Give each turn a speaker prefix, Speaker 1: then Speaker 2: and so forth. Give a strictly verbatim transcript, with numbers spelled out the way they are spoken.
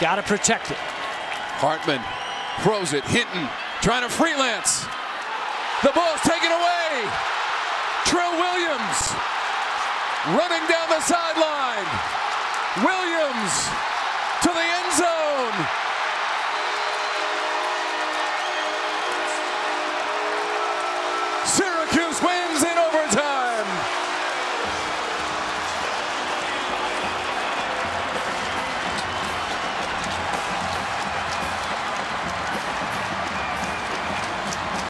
Speaker 1: Got to protect it.
Speaker 2: Hartman throws it. Hinton trying to freelance. The ball's taken away. Trill Williams running down the sideline. Williams